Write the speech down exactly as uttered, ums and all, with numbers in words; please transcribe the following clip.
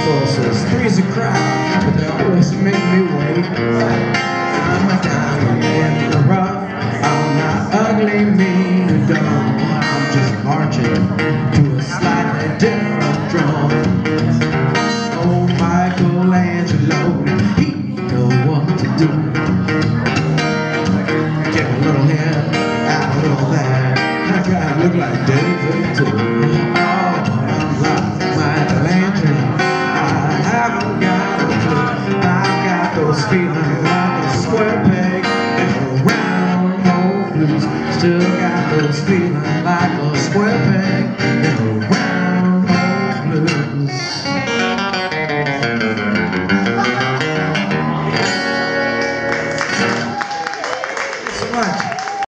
forces, three's a crowd, but they always make me wait. I'm a diamond in the rough, I'm not ugly, mean, or dumb. I'm just marching to a slightly different drum. Oh, Michelangelo, he know what to do. Get a little here, out a little there. I gotta look like David too. Oh, I'm like Michelangelo. I haven't got a clue. I've got those feelings like a square peg and a round hole blues. Still got those feelings like